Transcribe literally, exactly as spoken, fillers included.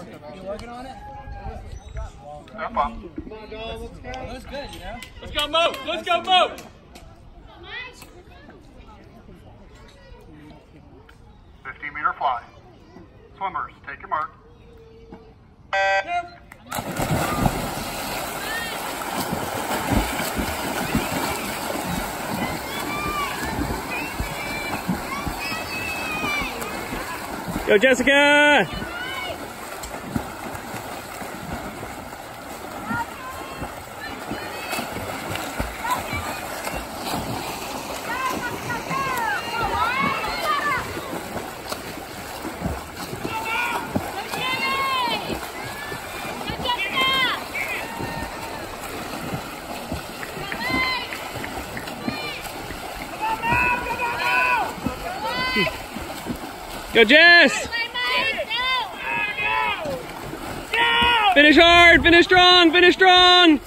You working on it? Step up. It looks good, you know? Let's go, Mo! Let's go, Mo! fifteen meter fly. Swimmers, take your mark. Go, Jessica! Go, Jess! Finish hard, finish strong, finish strong!